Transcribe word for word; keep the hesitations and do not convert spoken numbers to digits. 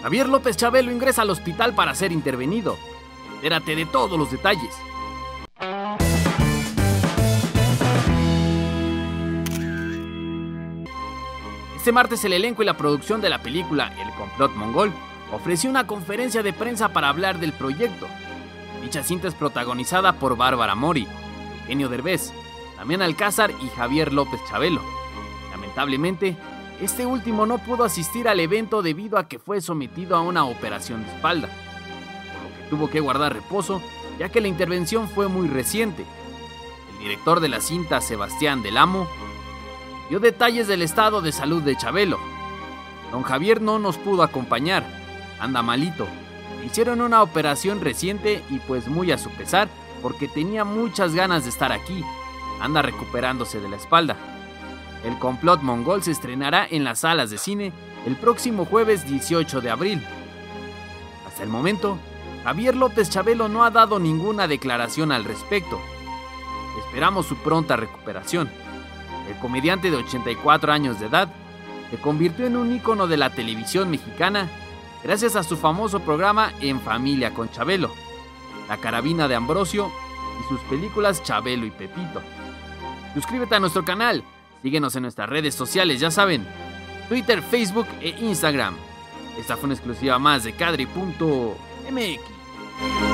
Javier López Chabelo ingresa al hospital para ser intervenido. Entérate de todos los detalles. Este martes el elenco y la producción de la película El Complot Mongol ofreció una conferencia de prensa para hablar del proyecto. Dicha cinta es protagonizada por Bárbara Mori, Eugenio Derbez, Damián Alcázar y Javier López Chabelo. Lamentablemente, este último no pudo asistir al evento debido a que fue sometido a una operación de espalda, por lo que tuvo que guardar reposo, ya que la intervención fue muy reciente. El director de la cinta, Sebastián Del Amo, dio detalles del estado de salud de Chabelo. Don Javier no nos pudo acompañar, anda malito. Hicieron una operación reciente y pues muy a su pesar, porque tenía muchas ganas de estar aquí. Anda recuperándose de la espalda. El Complot Mongol se estrenará en las salas de cine el próximo jueves dieciocho de abril. Hasta el momento, Javier López Chabelo no ha dado ninguna declaración al respecto. Esperamos su pronta recuperación. El comediante de ochenta y cuatro años de edad se convirtió en un ícono de la televisión mexicana gracias a su famoso programa En Familia con Chabelo, La Carabina de Ambrosio y sus películas Chabelo y Pepito. Suscríbete a nuestro canal, síguenos en nuestras redes sociales, ya saben, Twitter, Facebook e Instagram. Esta fue una exclusiva más de Cadri punto M X.